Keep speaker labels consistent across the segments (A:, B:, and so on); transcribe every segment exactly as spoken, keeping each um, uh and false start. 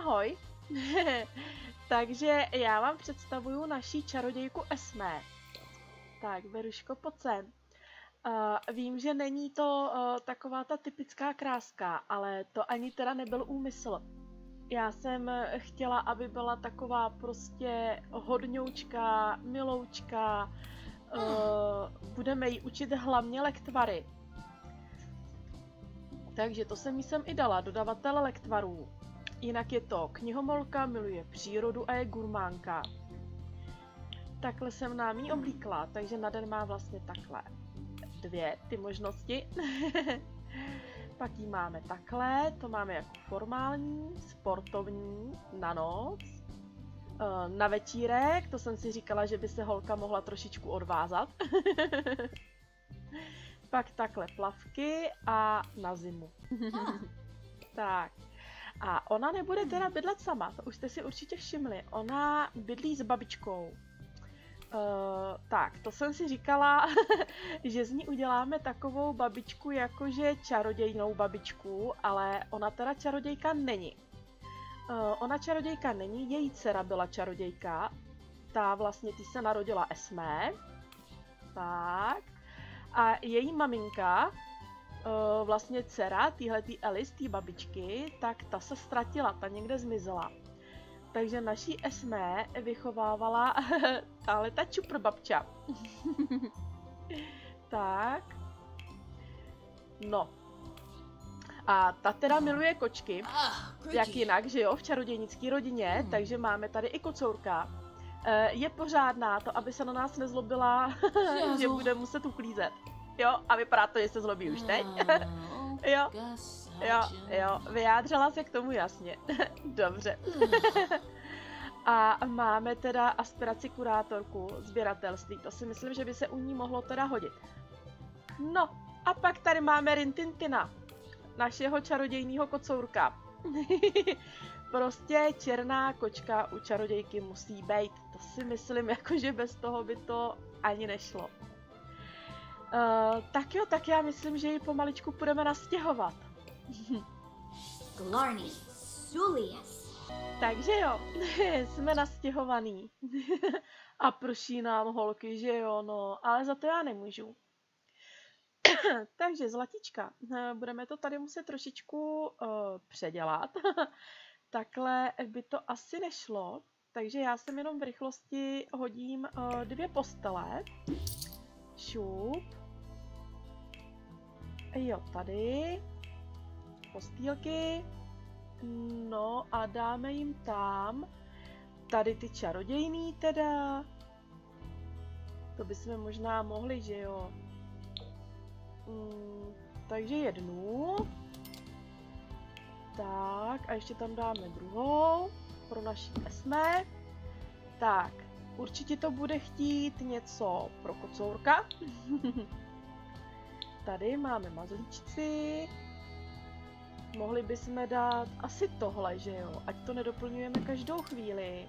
A: ahoj. Takže já vám představuju naší čarodějku Esme. Tak, Beruško, pojď sem. Uh, vím, že není to uh, taková ta typická kráska, ale to ani teda nebyl úmysl. Já jsem chtěla, aby byla taková prostě hodňoučka, miloučka. Uh, budeme jí učit hlavně lektvary. Takže to jsem jí sem i dala, dodavatel lektvarů. Jinak je to knihomolka, miluje přírodu a je gurmánka. Takhle jsem nám jí oblíkla, takže na den má vlastně takhle dvě ty možnosti. Pak ji máme takhle, to máme jako formální, sportovní, na noc. Na večírek, to jsem si říkala, že by se holka mohla trošičku odvázat. Pak takhle plavky a na zimu. Tak. A ona nebude teda bydlet sama, to už jste si určitě všimli. Ona bydlí s babičkou. Uh, tak, to jsem si říkala, že z ní uděláme takovou babičku, jakože čarodějnou babičku, ale ona teda čarodějka není. Uh, ona čarodějka není, její dcera byla čarodějka. Ta vlastně, ty se narodila Esme. Tak. A její maminka, uh, vlastně dcera téhletý Alice, té babičky, tak ta se ztratila, ta někde zmizela. Takže naší Esme vychovávala tahle ta čupr babča. Tak. No. A ta teda miluje kočky. Jak jinak, že jo, v čarodějnické rodině, hmm. takže máme tady i kocourka. Je pořádná to, aby se na nás nezlobila, že bude muset uklízet. Jo, a vypadá to, že se zlobí už teď. Jo, jo, jo, vyjádřila se k tomu jasně. Dobře. A máme teda aspiraci kurátorku, sběratelství, to si myslím, že by se u ní mohlo teda hodit. No, a pak tady máme Rintintina, našeho čarodějného kocourka. Prostě černá kočka u čarodějky musí být. To si myslím, jakože bez toho by to ani nešlo. Uh, tak jo, tak já myslím, že ji pomaličku půjdeme nastěhovat.
B: Glarny, Sulius.
A: Takže jo, jsme nastěhovaný. A prší nám holky, že jo, no, ale za to já nemůžu. Takže zlatička, budeme to tady muset trošičku uh, předělat. Takhle by to asi nešlo, takže já sem jenom v rychlosti hodím uh, dvě postele. Šup. Jo, tady. Postýlky. No a dáme jim tam. Tady ty čarodějný teda. To bychom možná mohli, že jo. Mm, takže jednu. Tak a ještě tam dáme druhou. Pro naši Esme. Tak, určitě to bude chtít něco pro kocourka. Tady máme mazlíčci. Mohli bychom dát asi tohle, že jo? Ať to nedoplňujeme každou chvíli.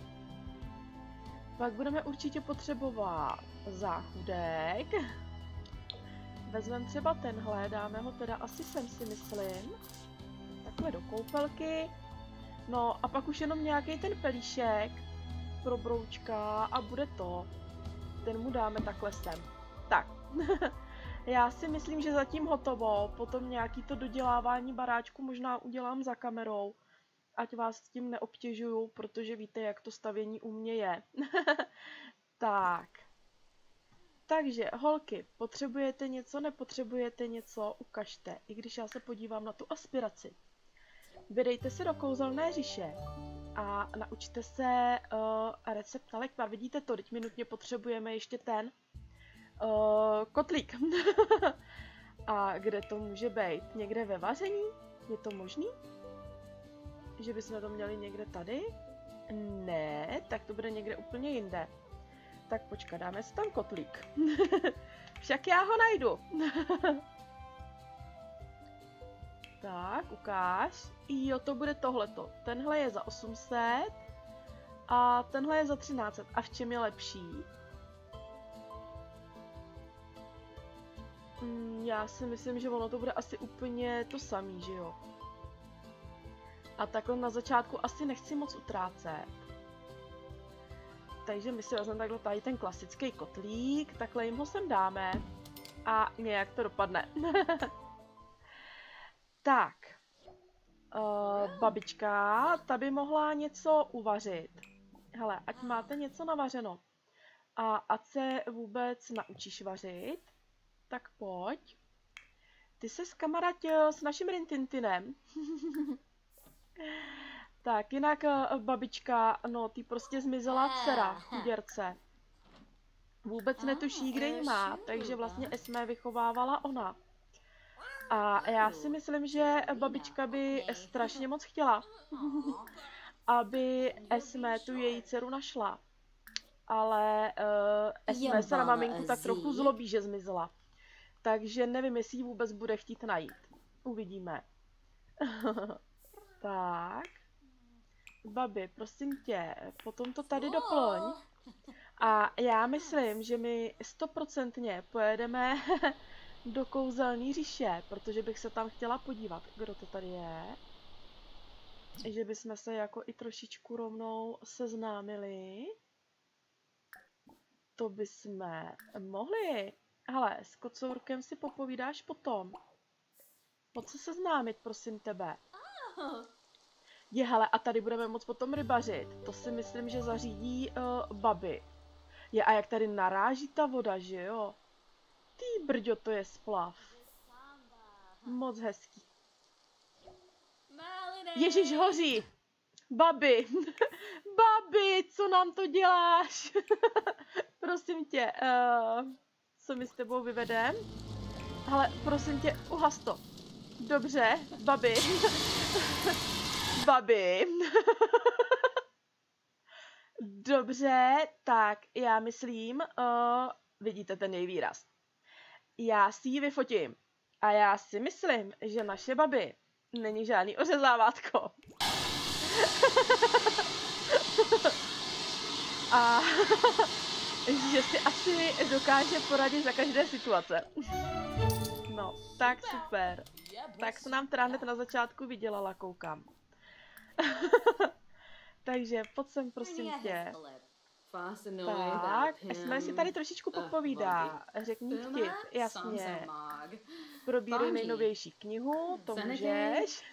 A: Pak budeme určitě potřebovat záchůdek. Vezmeme třeba tenhle, dáme ho teda asi sem, si myslím. Takhle do koupelky. No a pak už jenom nějaký ten pelíšek pro broučka a bude to. Ten mu dáme takhle sem. Tak. Já si myslím, že zatím hotovo. Potom nějaký to dodělávání baráčku možná udělám za kamerou. Ať vás s tím neobtěžuju, protože víte, jak to stavění u mě je. Tak. Takže, holky, potřebujete něco, nepotřebujete něco, ukažte. I když já se podívám na tu aspiraci. Vydejte se do kouzelné říše a naučte se uh, recept na lektvar. Vidíte to, teď my nutně potřebujeme ještě ten uh, kotlík. A kde to může být? Někde ve vaření? Je to možný? Že bychom to měli někde tady? Ne, tak to bude někde úplně jinde. Tak počkat, dáme si tam kotlík. Však já ho najdu. Tak, ukáž. Jo, to bude tohleto. Tenhle je za osm set a tenhle je za třináct set. A v čem je lepší? Mm, já si myslím, že ono to bude asi úplně to samý, že jo? A takhle na začátku asi nechci moc utrácet. Takže my si vezmeme takhle tady ten klasický kotlík, takhle jim ho sem dáme a nějak to dopadne. Tak, uh, babička, ta by mohla něco uvařit. Hele, ať máte něco navařeno a ať se vůbec naučíš vařit, tak pojď. Ty se skamaráď s naším Rintintinem. Tak, jinak babička, no, ty prostě zmizela dcera, chuděrce. Vůbec netuší, kde ji má, takže vlastně Esme vychovávala ona. A já si myslím, že babička by strašně moc chtěla, aby Esme tu její dceru našla. Ale uh, Esme se na maminku tak trochu zlobí, že zmizela. Takže nevím, jestli ji vůbec bude chtít najít. Uvidíme. Tak. Babi, prosím tě, potom to tady doplň. A já myslím, že my stoprocentně pojedeme do kouzelný říše, protože bych se tam chtěla podívat, kdo to tady je. Že bychom se jako i trošičku rovnou seznámili. To bychom mohli. Hele, s kocourkem si popovídáš potom. Pojď se seznámit, prosím tebe. Je, hele, a tady budeme moc potom rybařit. To si myslím, že zařídí uh, babi. Je, a jak tady naráží ta voda, že jo? Ty brďo, to je splav. Moc hezký. Ježíš, hoří! Babi! Babi, co nám to děláš? Prosím tě, uh, co mi s tebou vyvedem? Ale prosím tě, uhas to. Dobře, babi. Babi. Dobře, tak já myslím, uh, vidíte ten její výraz. Já si ji vyfotím. A já si myslím, že naše babi není žádný ořezávátko. A že si asi dokáže poradit za každé situace. No, tak super. Tak se nám teda hned na začátku vydělala, koukám. Takže pojď sem, prosím tě. Tak, jsme si tady trošičku popovídá. Řekni vtip, jasně. Probírej nejnovější knihu, to můžeš.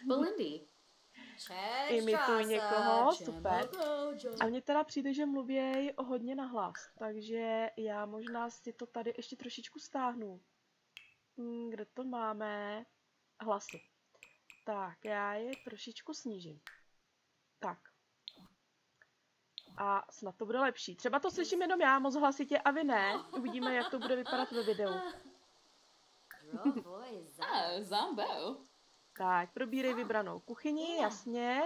A: Imituj někoho, super. A mně teda přijde, že mluvěj hodně nahlas, takže já možná si to tady ještě trošičku stáhnu. Kde to máme? Hlasy. Tak, já je trošičku snížím. Tak. A snad to bude lepší. Třeba to slyším jenom já moc hlasitě a vy ne. Uvidíme, jak to bude vypadat ve videu. Tak, probírej vybranou kuchyni, jasně.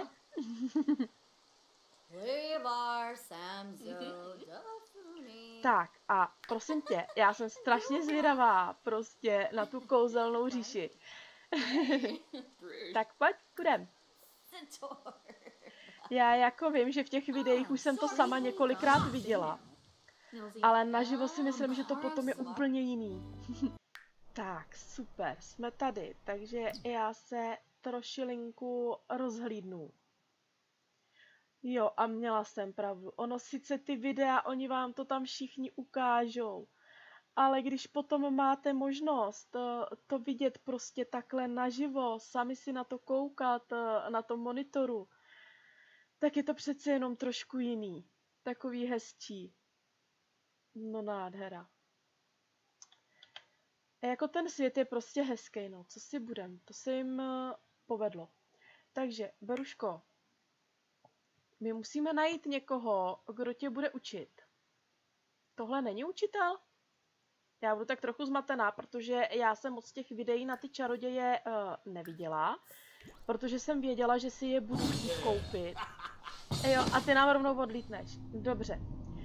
A: Tak a prosím tě, já jsem strašně zvědavá prostě na tu kouzelnou říši. Tak pojď, půjdem. Já jako vím, že v těch videích už jsem to sama několikrát viděla. Ale naživo si myslím, že to potom je úplně jiný. Tak, super, jsme tady, takže já se trošilinku rozhlídnu. Jo, a měla jsem pravdu. Ono sice ty videa, oni vám to tam všichni ukážou, ale když potom máte možnost to, to vidět prostě takhle naživo, sami si na to koukat, na tom monitoru, tak je to přece jenom trošku jiný. Takový hezčí. No nádhera. A jako ten svět je prostě hezký, no, co si budem, to se jim uh, povedlo. Takže, Beruško, my musíme najít někoho, kdo tě bude učit. Tohle není učitel? Já budu tak trochu zmatená, protože já jsem moc těch videí na ty čaroděje uh, neviděla, protože jsem věděla, že si je budu chtít koupit. Jo, a ty nám rovnou odlítneš. Dobře.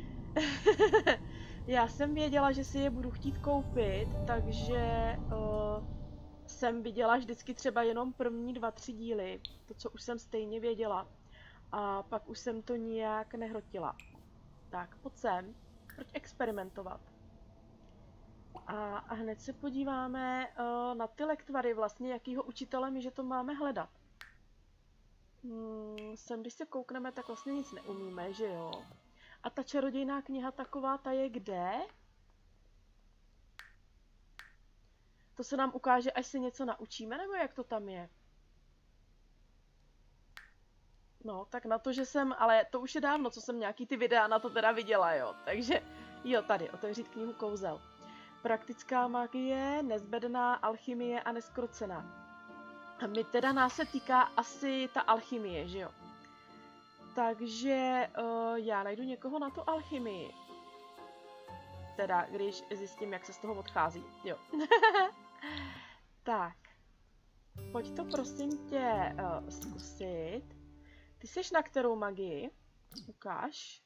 A: Já jsem věděla, že si je budu chtít koupit, takže uh, jsem viděla vždycky třeba jenom první dva, tři díly, to, co už jsem stejně věděla. A pak už jsem to nijak nehrotila. Tak, pojď sem, pojď experimentovat. A, a hned se podíváme uh, na ty lektvary, vlastně jakýho učitele my, že to máme hledat. Hmm, sem, když se koukneme, tak vlastně nic neumíme, že jo? A ta čarodějná kniha taková, ta je kde? To se nám ukáže, až se něco naučíme, nebo jak to tam je? No, tak na to, že jsem, ale to už je dávno, co jsem nějaký ty videa na to teda viděla, jo. Takže, jo, tady, otevřít knihu kouzel. Praktická magie, nezbedná, alchymie a neskrocená. A my teda nás se týká asi ta alchymie, že jo. Takže uh, já najdu někoho na tu alchymii. Teda, když zjistím, jak se z toho odchází, jo. Tak. Pojď to prosím tě uh, zkusit. Ty seš na kterou magii? Ukáž.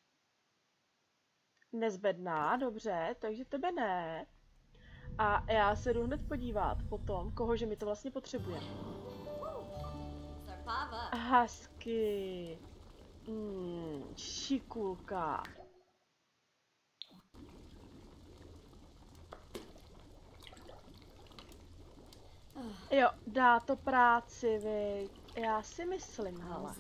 A: Nezbedná, dobře, takže tebe ne. A já se jdu hned podívat potom, koho, že mi to vlastně potřebujeme. Husky. Hmm, šikulka. Jo, dá to práci, viď. Já si myslím, hele.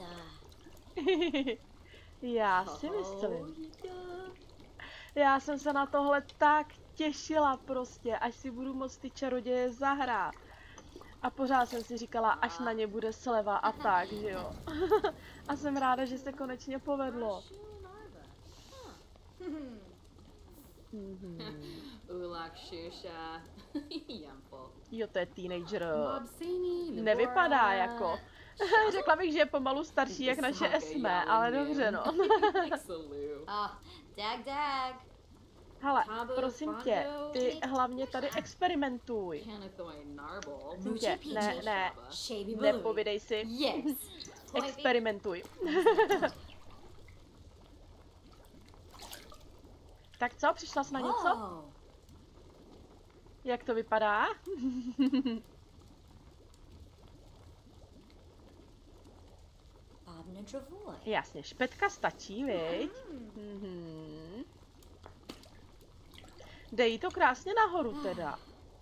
A: Já si myslím. Já jsem se na tohle tak těšila prostě, až si budu moct ty čaroděje zahrát. A pořád jsem si říkala, až na ně bude sleva a tak, že jo. A jsem ráda, že se konečně povedlo. Jo, to je teenager. Nevypadá jako. Řekla bych, že je pomalu starší jak naše Esme, ale dobře no. Hele, prosím tě, ty hlavně tady experimentuj. Tě, ne, ne, nepovídej si. Experimentuj. Tak co, přišla jsi na něco? Jak to vypadá? Jasně, špetka stačí, viď? Mhm. Dej jí to krásně nahoru teda.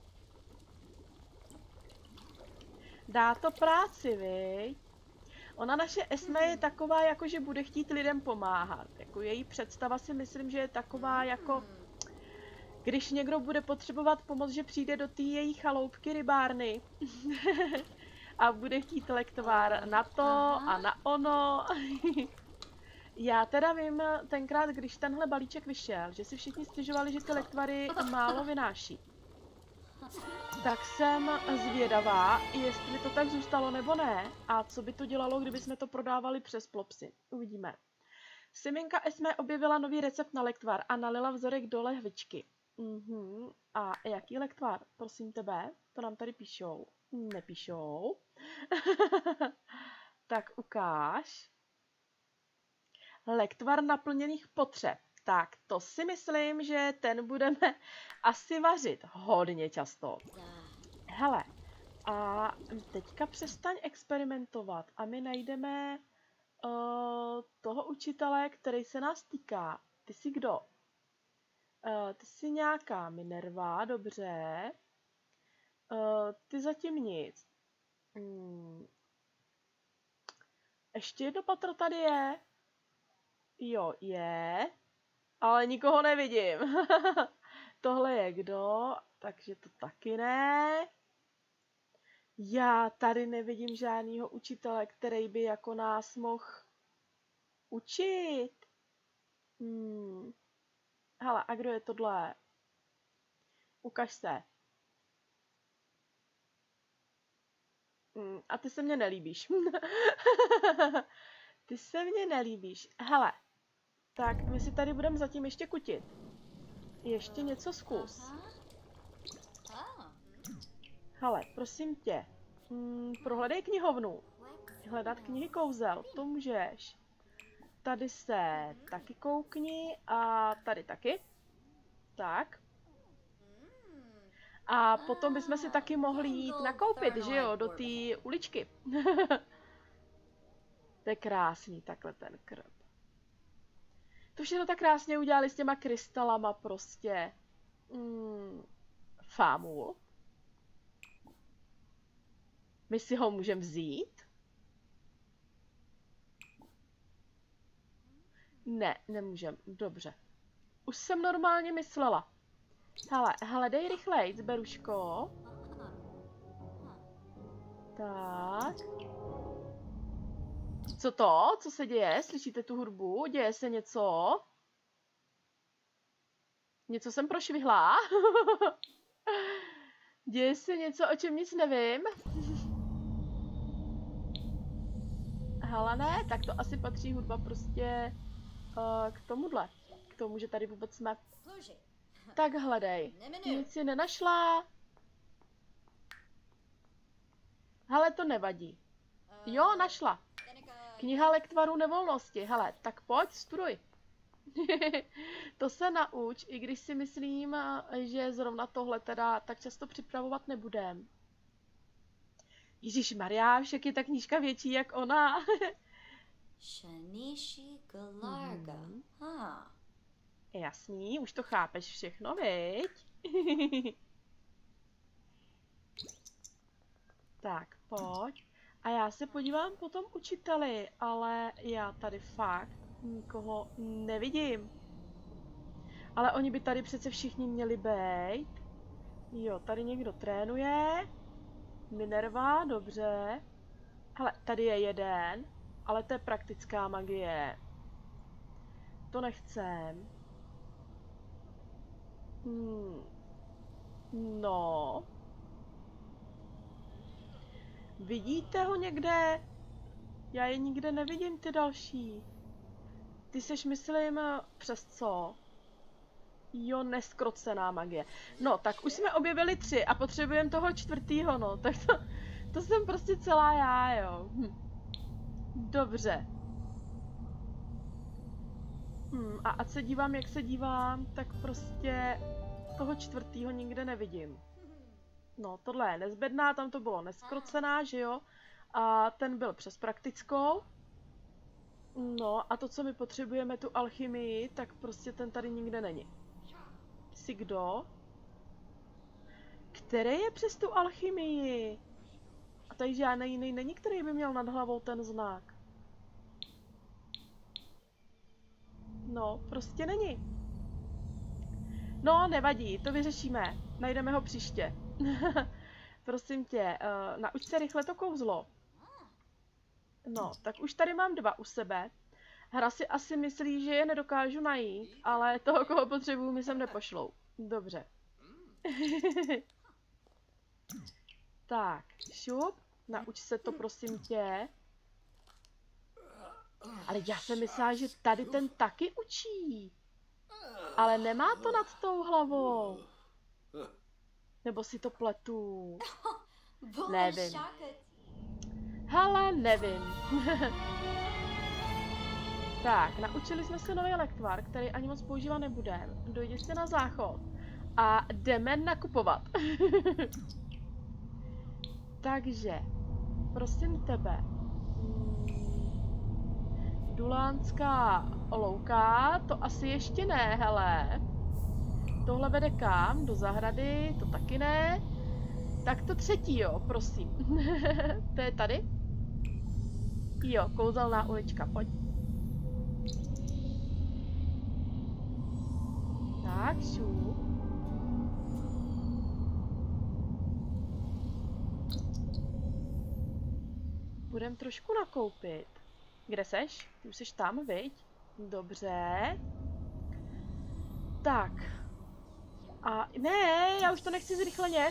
A: Dá to práci, viď? Ona naše Esme je taková, jako že bude chtít lidem pomáhat. Jako její představa si myslím, že je taková jako... Když někdo bude potřebovat pomoc, že přijde do té její chaloupky rybárny. A bude chtít lektvár na to a na ono. Já teda vím, tenkrát, když tenhle balíček vyšel, že si všichni stěžovali, že ty lektvary málo vynáší. Tak jsem zvědavá, jestli to tak zůstalo nebo ne, a co by to dělalo, kdyby jsme to prodávali přes Plopsy. Uvidíme. Siminka Esme objevila nový recept na lektvar a nalila vzorek do lahvičky. Mhm. A jaký lektvar? Prosím tebe, to nám tady píšou. Nepíšou. Tak ukáž. Lektvar naplněných potřeb. Tak to si myslím, že ten budeme asi vařit hodně často. Hele, a teďka přestaň experimentovat a my najdeme uh, toho učitele, který se nás týká. Ty jsi kdo? Uh, ty jsi nějaká Minerva, dobře. Uh, ty zatím nic. Hmm. Ještě jedno patro tady je. Jo, je. Ale nikoho nevidím. Tohle je kdo? Takže to taky ne. Já tady nevidím žádného učitele, který by jako nás mohl učit. Hmm. Hele, a kdo je tohle? Ukaž se. Hmm. A ty se mně nelíbíš. Ty se mně nelíbíš. Hele, tak my si tady budeme zatím ještě kutit. Ještě něco zkus. Hele, prosím tě. Hmm, prohledej knihovnu. Hledat knihy kouzel, to můžeš. Tady se taky koukni a tady taky. Tak. A potom bychom si taky mohli jít nakoupit, že jo, do té uličky. To je krásný, takhle ten krb. To všechno tak krásně udělali s těma krystalama prostě. Mm, fámul. My si ho můžeme vzít? Ne, nemůžem. Dobře. Už jsem normálně myslela. Hele, hledej rychlejc, Beruško. Tak. Co to? Co se děje? Slyšíte tu hudbu? Děje se něco? Něco jsem prošvihla? Děje se něco, o čem nic nevím? Hele ne, tak to asi patří hudba prostě uh, k tomuhle. K tomu, že tady vůbec jsme. Tak hledej. Nic si nenašla. Hele, to nevadí. Jo, našla. Kniha lektvaru nevolnosti. Hele, tak pojď, studuj. To se nauč, i když si myslím, že zrovna tohle teda tak často připravovat nebudem. Ježišmarja, však je ta knížka větší jak ona.
B: Shanishi Galarga.
A: Mhm.
B: Huh.
A: Jasný, už to chápeš všechno, viď? Tak, pojď. A já se podívám po tom učiteli, ale já tady fakt nikoho nevidím. Ale oni by tady přece všichni měli být. Jo, tady někdo trénuje. Minerva, dobře. Hele, tady je jeden, ale to je praktická magie. To nechcem. Hmm. No. Vidíte ho někde? Já je nikde nevidím, ty další. Ty seš, myslím, přes co? Jo, neskrocená magie. No, tak už jsme objevili tři a potřebujeme toho čtvrtýho, no. Tak to, to jsem prostě celá já, jo. Hm. Dobře. Hm, a ať se dívám, jak se dívám, tak prostě toho čtvrtýho nikde nevidím. No, tohle je nezbedná, tam to bylo neskrocená, že jo? A ten byl přes praktickou. No, a to, co my potřebujeme, tu alchymii, tak prostě ten tady nikde není. Jsi kdo? Který je přes tu alchymii? A tady žádný jiný není, který by měl nad hlavou ten znak. No, prostě není. No, nevadí, to vyřešíme. Najdeme ho příště. Prosím tě, uh, nauč se rychle to kouzlo. No, tak už tady mám dva u sebe. Hra si asi myslí, že je nedokážu najít, ale toho, koho potřebuju, mi sem nepošlou. Dobře. Tak, šup, nauč se to, prosím tě. Ale já jsem myslela, že tady ten taky učí. Ale nemá to nad tou hlavou. Nebo si to pletu. Nevím. Hele, nevím. Tak, naučili jsme se nový lektvar, který ani moc používat nebudeme. Dojdi si na záchod a jdeme nakupovat. Takže, prosím tebe. Dulánská louka, to asi ještě ne, hele. Tohle vede kam? Do zahrady, to taky ne. Tak to třetí, jo, prosím. To je tady? Jo, kouzelná ulička, pojď. Tak, šup. Budem trošku nakoupit. Kde seš? Ty už seš tam, viď? Dobře. Tak. A ne, já už to nechci zrychleně.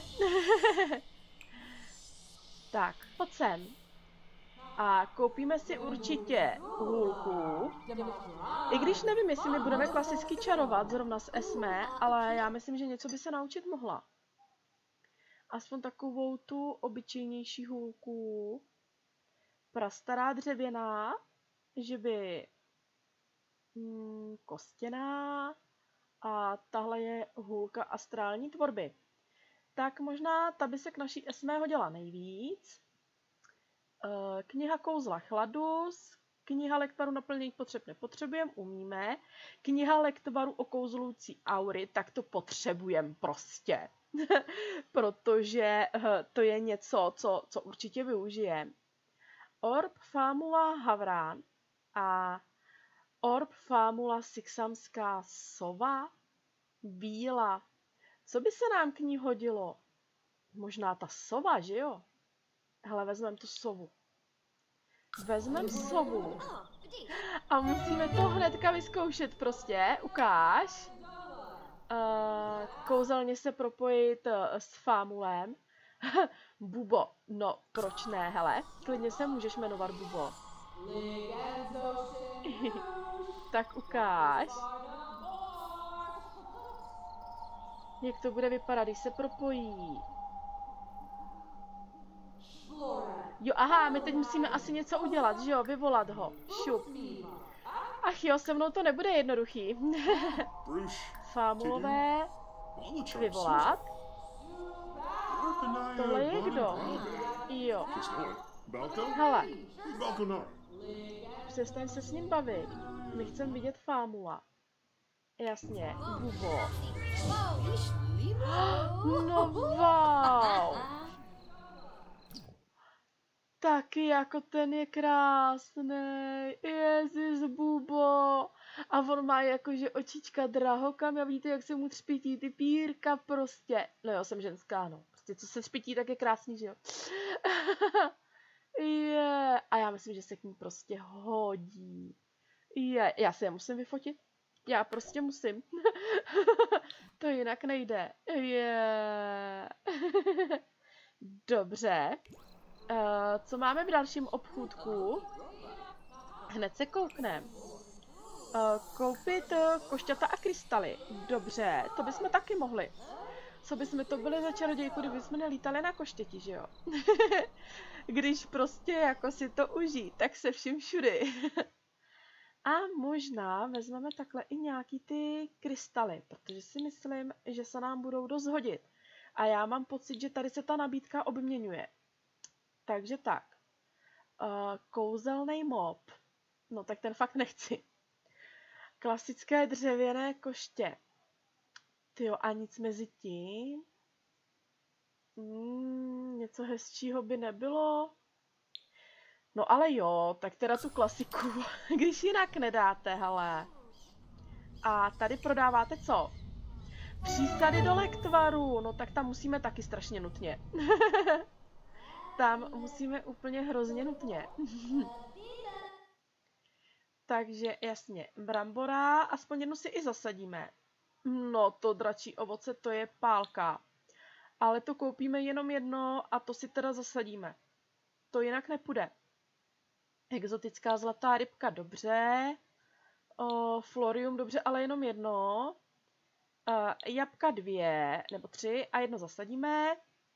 A: Tak, pojď sem. A koupíme si určitě hůlku. I když nevím, jestli my budeme klasicky čarovat zrovna s Esme, ale já myslím, že něco by se naučit mohla. Aspoň takovou tu obyčejnější hůlku. Prastará dřevěná, že by mm, kostěná a tahle je hůlka astrální tvorby. Tak možná ta by se k naší Esmé hodila nejvíc. Kniha kouzla chladu, kniha lektvaru naplnění potřeb nepotřebujeme, umíme. Kniha lektvaru o kouzlující aury, tak to potřebujeme prostě. Protože to je něco, co, co určitě využijeme. Orb, Fámula, Havrán a Orb Fámula Sixamská sova? Bíla. Co by se nám k ní hodilo? Možná ta sova, že jo? Hele, vezmeme tu sovu. Vezmeme sovu. A musíme to hnedka vyzkoušet prostě. Ukáž. Uh, kouzelně se propojit uh, s Fámulem. Bubo. No, proč ne, hele. Klidně se můžeš jmenovat Bubo. Tak ukáž. Jak to bude vypadat, když se propojí. Jo, aha, my teď musíme asi něco udělat, že jo? Vyvolat ho. Šup. Ach jo, se mnou to nebude jednoduchý. Fámulové. Vyvolat. Tohle je kdo? Jo. Hele. Přestaň se s ním bavit. My chceme vidět Fámula. Jasně, Bubo. No wow. Taky jako ten je krásný. Jezus, Bubo. A on má jakože očička drahokam a vidíte, jak se mu třpití ty pírka prostě. No jo, jsem ženská, no. Prostě co se třpití, tak je krásný, že jo. Je. Yeah. A já myslím, že se k ní prostě hodí. Je. Yeah. Já si je musím vyfotit. Já prostě musím. To jinak nejde. Je. Yeah. Dobře. Uh, co máme v dalším obchůdku? Hned se koukneme. Uh, koupit uh, košťata a krystaly. Dobře, to bychom taky mohli. Co bychom to byli za čarodějku, kdybychom nelítali na koštěti, že jo? Když prostě jako si to užijí, tak se vším všudy. A možná vezmeme takhle i nějaký ty krystaly, protože si myslím, že se nám budou dost hodit. A já mám pocit, že tady se ta nabídka obměňuje. Takže tak. Uh, kouzelný mob. No tak ten fakt nechci. Klasické dřevěné koště. Tyjo, a nic mezi tím? Mm, něco hezčího by nebylo? No ale jo, tak teda tu klasiku. Když jinak nedáte, hele. A tady prodáváte co? Přísady do lektvaru. No tak tam musíme taky strašně nutně. Tam musíme úplně hrozně nutně. Takže jasně, brambora, aspoň jednu si i zasadíme. No, to dračí ovoce, to je pálka. Ale to koupíme jenom jedno a to si teda zasadíme. To jinak nepůjde. Exotická zlatá rybka, dobře. O, florium, dobře, ale jenom jedno. Uh, jabka dvě, nebo tři a jedno zasadíme.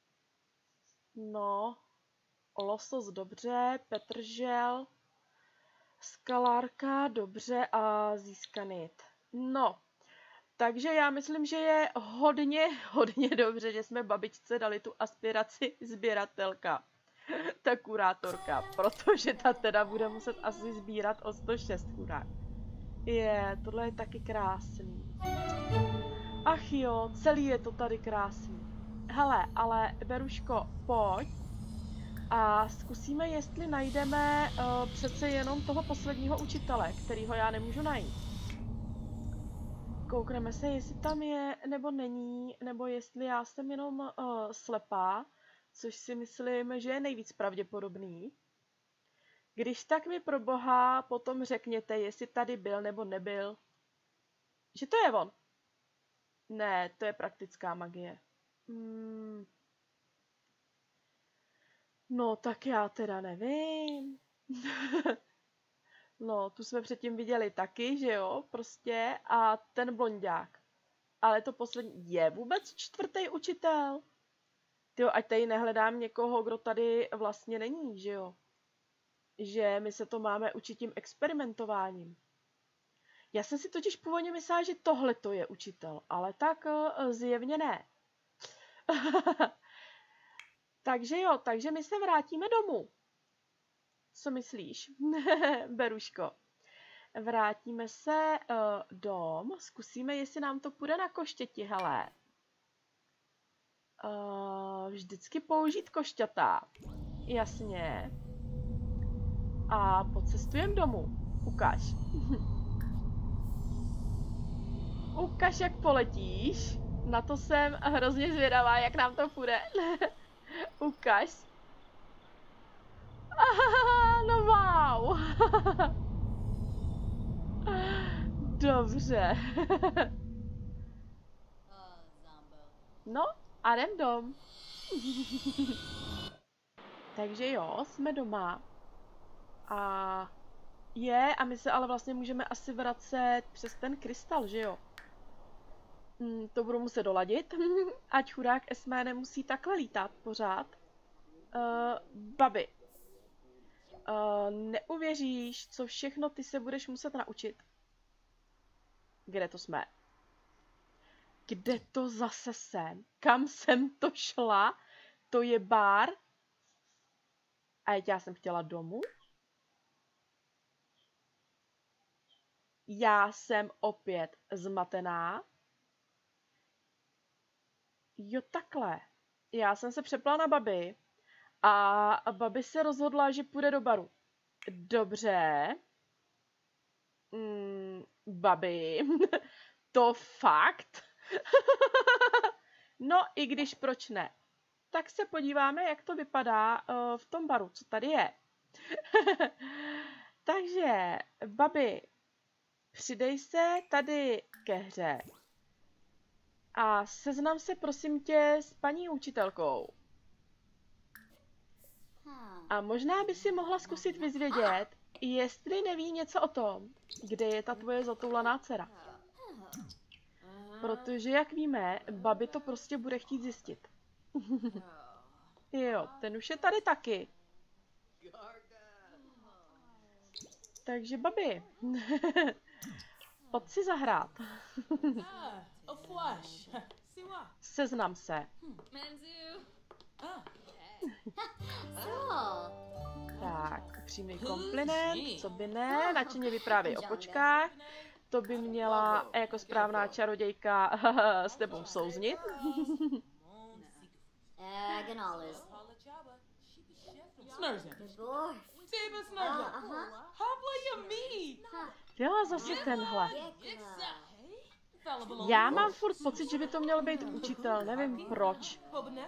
A: No, losos, dobře, petržel. Skalárka, dobře a získanit. No, takže já myslím, že je hodně, hodně dobře, že jsme babičce dali tu aspiraci sběratelka. Ta kurátorka, protože ta teda bude muset asi sbírat o sto šest chudák. Je, tohle je taky krásný. Ach jo, celý je to tady krásný. Hele, ale Beruško, pojď. A zkusíme, jestli najdeme uh, přece jenom toho posledního učitele, kterýho já nemůžu najít. Koukneme se, jestli tam je, nebo není, nebo jestli já jsem jenom uh, slepá, což si myslím, že je nejvíc pravděpodobný. Když tak mi pro boha potom řekněte, jestli tady byl nebo nebyl. Že to je on. Ne, to je praktická magie. Hmm. No, tak já teda nevím. No, tu jsme předtím viděli taky, že jo, prostě. A ten blonďák. Ale to poslední je vůbec čtvrtý učitel. Tyjo, ať tady nehledám někoho, kdo tady vlastně není, že jo. Že my se to máme učit tím experimentováním. Já jsem si totiž původně myslela, že tohle to je učitel, ale tak uh, zjevně ne. Takže jo, takže my se vrátíme domů. Co myslíš, Beruško? Vrátíme se uh, dom, zkusíme, jestli nám to půjde na koštěti, hele. Uh, vždycky použít košťata. Jasně. A pocestujeme domů. Ukáž. Ukaž, jak poletíš. Na to jsem hrozně zvědavá, jak nám to půjde. Ukaž. Ah, no wow. Dobře. No a jdem dom. Takže jo, jsme doma. A je, a my se ale vlastně můžeme asi vracet přes ten krystal, že jo? Mm, to budu muset doladit, ať chudák Esmé nemusí takhle lítat pořád. Uh, babi, uh, neuvěříš, co všechno ty se budeš muset naučit. Kde to jsme? Kde to zase jsem? Kam jsem to šla? To je bar? A já jsem chtěla domů? Já jsem opět zmatená. Jo, takhle. Já jsem se přepla na babi a babi se rozhodla, že půjde do baru. Dobře. Mm, babi. To fakt? No, i když proč ne. Tak se podíváme, jak to vypadá uh, v tom baru, co tady je. Takže, babi, přidej se tady ke hře a seznam se prosím tě s paní učitelkou. A možná by si mohla zkusit vyzvědět, jestli neví něco o tom, kde je ta tvoje zatoulaná dcera. Protože, jak víme, babi to prostě bude chtít zjistit. Jo, ten už je tady taky. Takže, babi, pojď si zahrát. Seznam se. Tak, upřímný kompliment, co by ne, nadšeně vyprávěj o kočkách. To by měla jako správná čarodějka s tebou souznit. Jo, zase tenhle. Já mám furt pocit, že by to měl být učitel, nevím proč.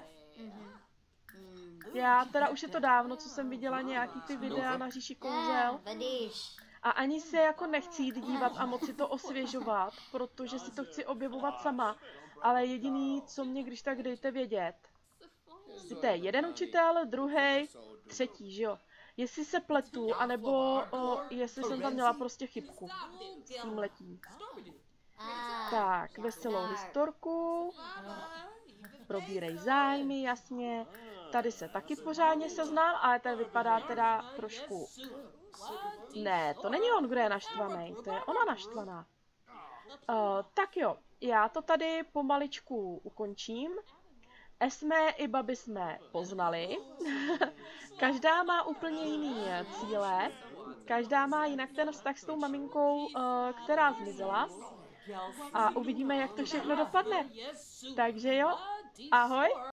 A: Já teda už je to dávno, co jsem viděla nějaký ty videa na říši kouzel. A ani se jako nechci jít dívat a moc si to osvěžovat, protože si to chci objevovat sama. Ale jediný, co mě když tak dejte vědět. Jestli to je jeden učitel, druhý, třetí, že jo? Jestli se pletu, anebo o, jestli jsem tam měla prostě chybku s tím letím. Tak, veselou historku. Probírej zájmy, jasně. Tady se taky pořádně seznám, ale ten vypadá teda trošku... Ne, to není on, kdo je naštvaný, to je ona naštvaná. Uh, tak jo, já to tady pomaličku ukončím. Esmé i babi jsme poznali. Každá má úplně jiný cíle. Každá má jinak ten vztah s tou maminkou, uh, která zmizela. A uvidíme, jak to všechno dopadne. Takže jo, ahoj.